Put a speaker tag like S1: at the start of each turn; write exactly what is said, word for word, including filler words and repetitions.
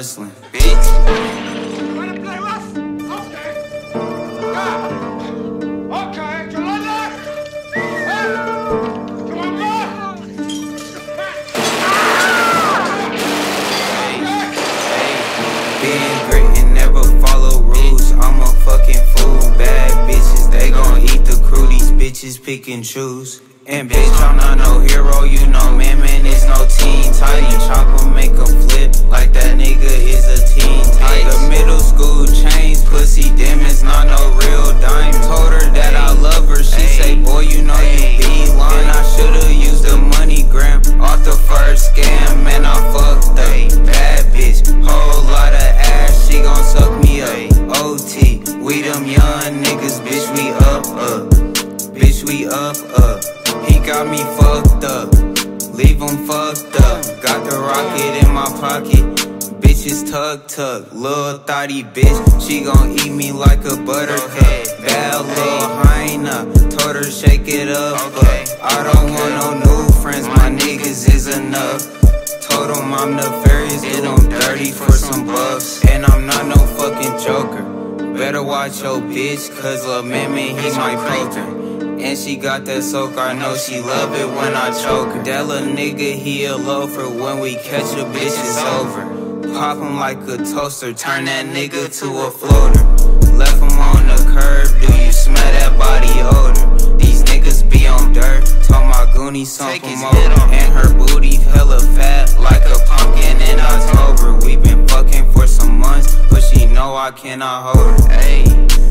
S1: hustling, bitch.
S2: Wanna play rough? Okay. Yeah. Okay, you like that? Hey, you want more?
S1: Hey, being great and never follow rules. I'm a fucking fool. Bad bitches, they gon' eat the crew. These bitches pick and choose. And bitch, I'm not no hero, you know, man, man, it's no teen titan. Chopper make a flip like that nigga is a teen titan. The middle school chains, pussy diamonds, not no real dime. Told her that I love her, she say, boy, you know you be lying. I should've used the money gram off the first scam, man, I fucked up. Bad bitch, whole lot of ass, she gon' suck me up. O T, we them young niggas, bitch, we up, up. Bitch, we up, up. He got me fucked up, leave him fucked up. Got the rocket in my pocket, bitches tug tug. Lil' thotty bitch, she gon' eat me like a buttercup. Bad lil' hyena, told her shake it up, but I don't want no new friends, my niggas is enough. Told him I'm nefarious, do them dirty for some bucks. And I'm not no fucking joker, better watch your bitch, cause lil' man, man, he might poke her. And she got that soak, I know she love it when I choke her. That little nigga, he a loafer, when we catch a bitch, it's over. Pop him like a toaster, turn that nigga to a floater. Left him on the curb, do you smell that body odor? These niggas be on dirt, told my goonie sunk him over. And her booty hella fat, like a pumpkin in October. We been fucking for some months, but she know I cannot hold her. Ayy.